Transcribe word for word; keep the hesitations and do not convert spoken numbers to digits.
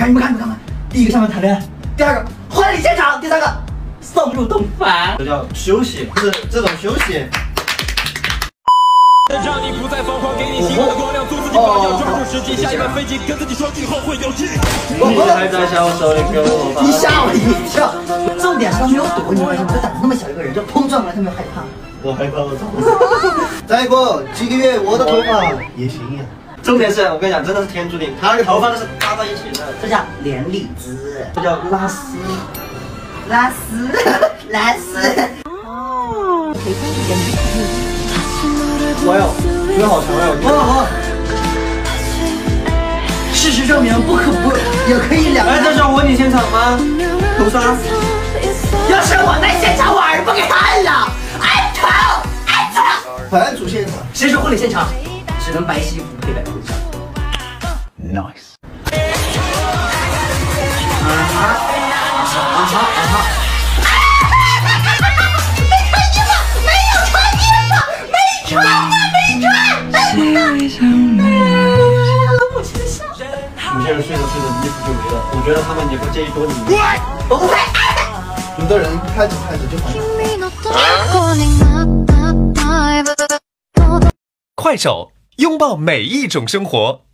看你们看你们看看，第一个上面谈恋爱，第二个婚礼现场，第三个送入洞房， 这叫休息，是这种休息。 让你不再疯狂，给你希望的光亮，做自己榜样，抓住时机，下一班飞机，跟自己说句后会有期。 你还在小手里给我你吓我一跳。重点是他没有躲，你为什么？他胆子那么小一个人，就碰撞了，他没有害怕。 我害怕，我操！再过几个月，我的头发也行呀。重点是我跟你讲，真的是天注定，他那个头发都是搭在一起的， 这叫连理枝， 这叫拉丝， 拉丝，拉丝。哦，可以再一点点。 我哟，腿好长哟！ 哦哦。事实证明，不可不也可以两。 哎，这是婚礼现场吗？头纱。 要是我在现场，我儿不给看了。安全，安全。 反主现场。 谁说婚礼现场只能白西服配白婚纱 ？Nice。啊哈啊哈啊哈啊哈！ 有些人睡着睡着衣服就没了，我觉得他们也不介意多你。 不会， 有的人看着看着就烦了。 快手，拥抱每一种生活。